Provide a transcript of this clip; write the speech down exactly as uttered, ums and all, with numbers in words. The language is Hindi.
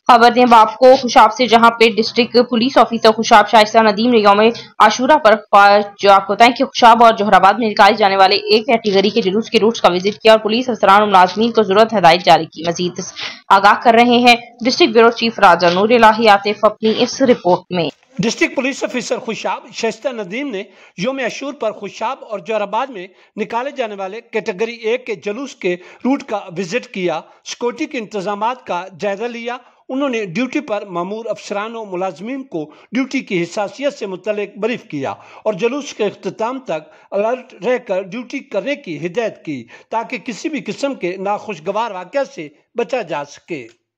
खबर दें बाप को खुशाब से, जहां पे district police officer Khushab Shaista Nadeem ने यौम आशूरा पर जो आपको बताएं कि खुशाब और जोहराबाद में निकाले जाने वाले एक कैटेगरी के जुलूस के रूट्स का विजिट किया और पुलिस अफसरान और मुलाजमीन को जरूरत हदायत जारी की। मजीद आगाह कर रहे हैं district bureau chief Raja Noor Ilahi Atif अपनी इस रिपोर्ट में। District police officer Khushab Shaista Nadeem ने योम अशूर पर खुशाब और जोहराबाद में निकाले जाने वाले कैटेगरी एक के जुलूस के रूट का विजिट किया, सिक्योरिटी के इंतजाम का जायजा लिया। उन्होंने ड्यूटी पर मामूर अफसरान और मुलाजमीन को ड्यूटी की हिसासियत से मुतल्लिक ब्रीफ किया और जुलूस के अख्ताम तक अलर्ट रहकर ड्यूटी करने की हिदायत की ताकि किसी भी किस्म के नाखुशगवार वाक़या से बचा जा सके।